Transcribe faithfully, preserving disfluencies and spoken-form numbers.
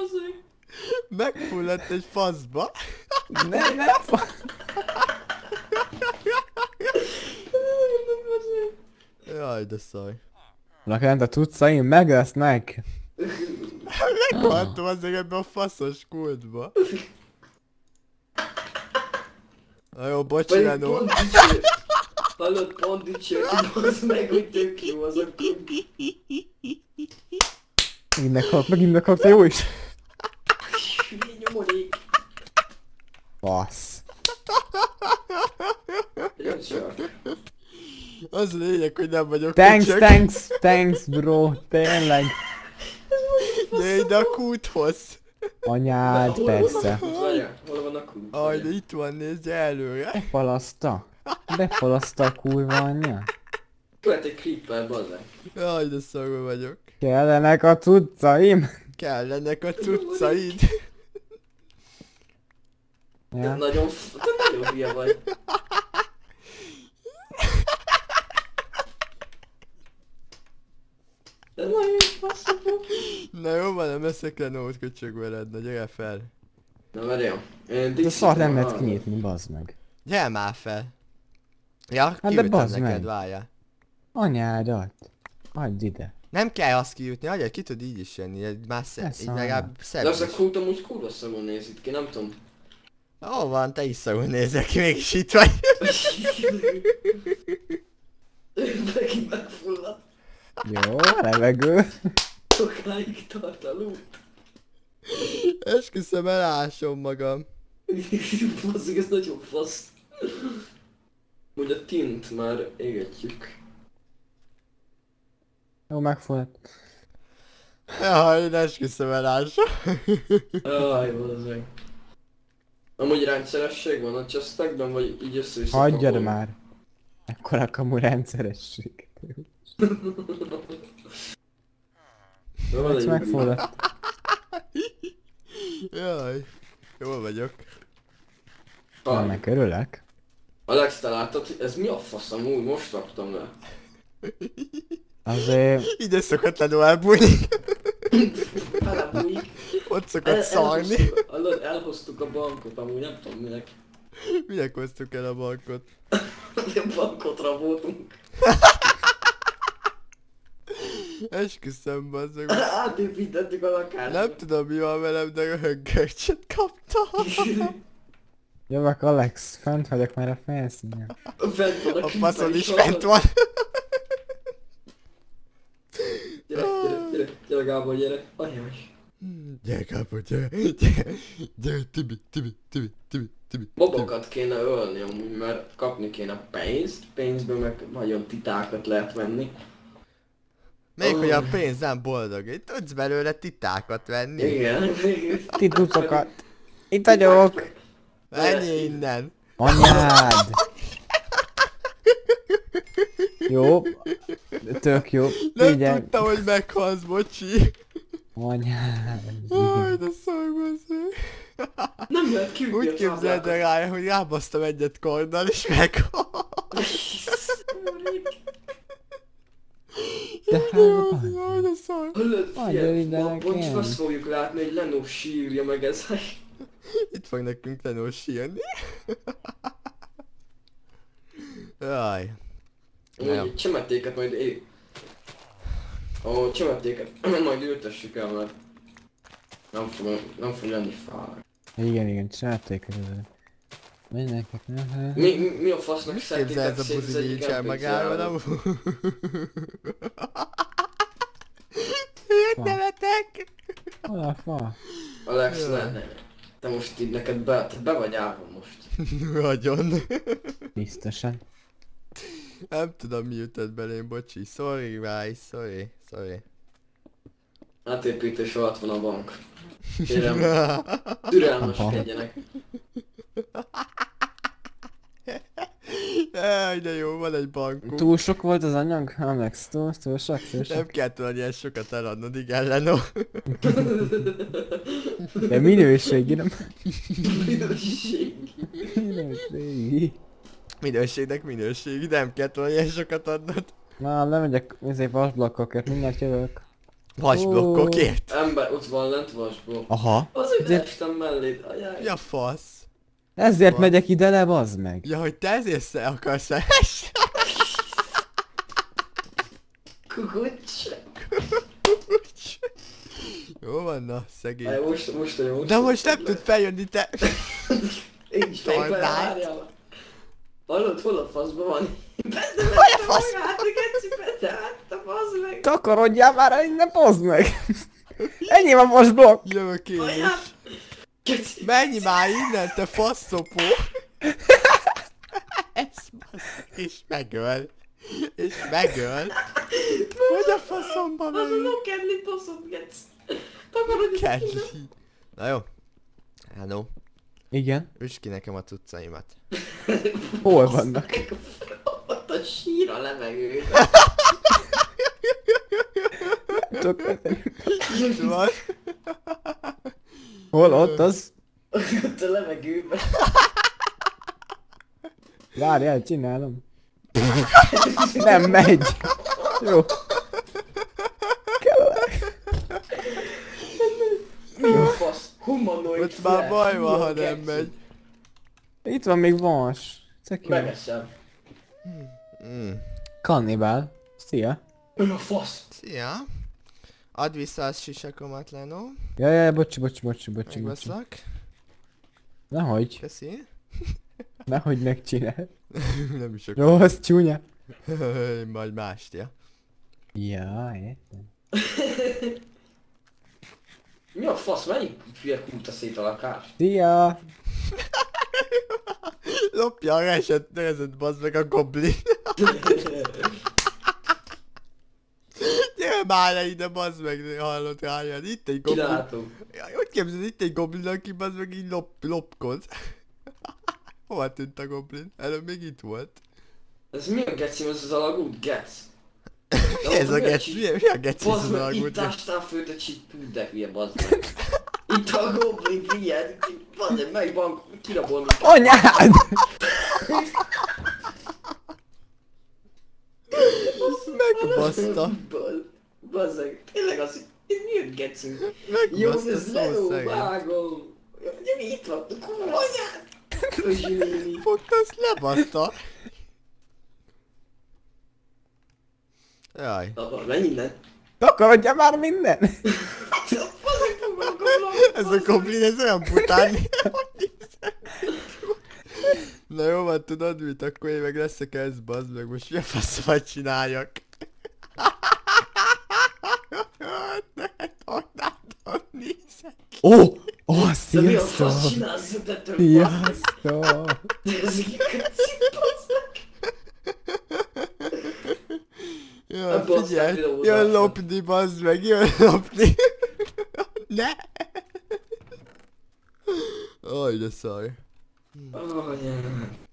bazzeg. Megfulladt egy faszba. Ne, ne, fa... Jaj, de szaj. Lakent a cuccaim, meg lesznek. Meghaltam azért ebbe a faszos kultba. Na jó, bocs, Vagy Renó. pont dicsért. Hallod, pont dicsért, bazd meg, hogy tök jó az a kub. Megint meghalt, megint meghalt, jó is. Hülye nyomorék. Fasz. Jön csak. Az a lényeg, hogy nem vagyok Thanks, köcsög. thanks, thanks bro, tényleg. Gyere ide a kúthoz. Anyád, Hol van a persze. kút? Várjál, hol van a kút? Aj, de itt van, nézd előre. Befalaszta. Befalaszta a kurva anyja. Követ egy creeper, bazd meg. Jaj, de szarul vagyok. Kellenek a cuccaim. Kellenek a cuccaid. Te Ja. nagyon, f- te nagyon hülye vagy. De nagyon faszapó. Na jó van, nem leszek Renót köcsög veled, na gyere fel. Na várjál. De szar nem lehet kinyitni, bazd meg. Gyere már fel. Ja, de kiütöm bazd neked, meg. várjál. Anyádat. Adj ide. Nem kell azt kiütni, hagyjad, ki tud így is jönni, egy már szebb, Ez így a- legalább szebb De az a is. kút amúgy kurva szarul néz itt ki, nem tudom. Hol van, te is szarul nézel ki, mégis itt vagy. Megint megfulladt. Jó, levegő. Sokáig tart a lút. Esküszöm, elásom magam. Basszeg, ez nagyon fasz. Úgy a tint már égetjük. Jó, megfulladt. Jaj, én esküszöm, elásom. Aj, bazzeg. Amúgy rendszeresség van a chestekben, vagy így össze is Hagyjad már. Ekkora kamu rendszeresség. Ez megfulladt. Jaj, jól vagyok. Ennek örülök. Alex, te láttad, hogy ez mi a fasz amúgy? Most raktam le. Azért... Ide szokott Lenó elbújni. Felebújik. Ott szokott szarni. elhoztuk, hallod, elhoztuk a bankot, amúgy nem tudom minek. Minek hoztuk el a bankot? A bankot raboltunk. Esküszöm, bazzeg. Átépítettük a lakást. Nem tudom mi van velem, de röhöggörcset kaptam. Jövök Alex, fent vagyok már a felszínen. Fent van a A creeper faszon is hallod? fent van. Gyere, gyere, gyere, gyere Gábor, gyere. Ajaj. Gyere, Gábor, gyere, gyere, gyere, Tibi, Tibi, Tibi, Tibi, Tibi. Babokat kéne ölni amúgy, mert kapni kéne pénzt, pénzből meg nagyon titákat lehet venni. Még Oh. hogy a pénz nem boldog, itt tudsz belőle titákat venni. Igen. Ti tucokat. Itt vagyok. Menj innen. Anyád. Jó. Tök jó. Nem Figyelj. tudtam, hogy meghalsz, bocsi. Anyád. Jaj, de szar, bazzeg. Nem lehet kiütni Úgy a képzeld el rá, hogy rábasztam egyet karddal és meghalt. De hát, Jaj, de szar. Hallod, Adja figyelj, ide ma- nekem. most azt fogjuk látni, hogy Lenó sírja meg ezek. Itt fog nekünk Lenó sírni. Jaj. Na jó. Úgy csemetéket majd é... Ó, csemetéket majd ültessük el, mert nem fog, nem fog lenni fár. igen, igen, csinálték ezzel. Mindenkit, ne, Mi, mi, mi a fasznak Mit képzel ez szedtétek a szét az buzi egyik nincsen magáról, nem? emlékszerába? Miért nevetek? Hol a fa? Alex, Jaj. ne, ne. Te most így neked be, te be vagy állva most. Nagyon. Biztosan. Nem tudom mi jutott belém, bocsi. Sorry, guys, sorry, sorry. Átépítés alatt van a bank. Kérem, türelmeskedjenek. Jaj, de jó, van egy bankunk. Túl sok volt az anyag? Alex, túl, túl sok, túl Nem sok. kell tudni ilyen sokat eladnod, igen, Lenó. De minőségi, nem? Minőség. Minőségi. Minőségnek minőség, nem kell tudni ilyen sokat adnod. Na, lemegyek ezért vasblokkokat, mindjárt jövök. Vasblokkokért? Ember, ott van lent vasból. Aha. Azért Ezért- estem melléd, ajaj. Ja fasz. Ezért Van. megyek ide le, bazd meg. Ja, hogy te ezért sze akarsz esni. Kukucs. Jó van, na, Aj, szegény. most, most olyan, most De most nem tud feljönni te. Én is Tornád. megvárjál. Hallod, hol a faszban van? Benne Hol a a fasz? magát, a geci beteállt, bazd meg. Takarodjál már el innen, bazd meg. Ennyi van most blokk. Jövök én is. Anyám. Geci. Menj már innen, te faszopó. Ez basz. És megöl. És megöl. Hogy a faszomba Az a megy? lokerli baszod, geci. Takarodj Kedli. innen. Na jó. Hello. Igen. Üsd ki nekem a cuccaimat. Hol vannak? Ott a sír a levegőben. Csak... Itt van. Hol ott az? Ott a levegőben. Várjál, csinálom. Nem megy. Jó. Mi a fasz? Humanoid Ott már flash, baj mi van, a ha nem geci? megy. Itt van még vas. Ceki. Megeszem. Mm. Kannibál. Szia. Mi a fasz? Szia. Add vissza a sisakomat, Leno. Jaj, jaj, bocsi, bocsi, bocsi, bocsi, bocsi. Megveszlak. Nehogy. Köszi. Nehogy megcsinál. Nem is Jó, az csúnya. Majd mást, ja. Ja, értem. Mi a fasz? Melyik hülye kúrta szét a lakást? Szia. Lopja a resett nézett, bazd meg a goblin. Gyere már le ide, bazd meg, hallott rájön. Itt egy goblin. Kilátom. Jaj, hogy képzeld, itt egy goblin, aki bazd meg így lop, lopkod. Hova tűnt a goblin? Előbb még itt volt. Ez mi a geci? Ez az alagút? Gec. Mi ez a geci? Mi, mi a geci ez Bazd az meg, itt alagút? ástál főt a csitú, de hülye, bazd meg. Itt a goblin, figyelj. Bazd meg, melyik van, kirabolni. Anyád! Megbaszta. Bazd meg, tényleg az, ez mi a geci? Jó, Megbaszta ez szó Leo, szegény. vágom. Gyere, itt van, kurva anyád. Özsi néni. Fogta, azt lebaszta. Jaj. Na, menj innen. Takarodjál már minden! Ez a goblin, ez olyan bután. Na jó van, tudod mit? Akkor én meg leszek ez, bazd meg, most mi a faszomat csináljak? Ne, tornádon nézek. Ó! Oh, Ó, oh, De mi a fasz sziasztok! csinálsz, hogy te több Sziasztok! De ez egy keci, bazd meg. Jaj, Ebből figyelj, aztán videózás jön lesz. lopni, bazd meg, jön lopni. Ne! Aj, de szar. Ó, anyám.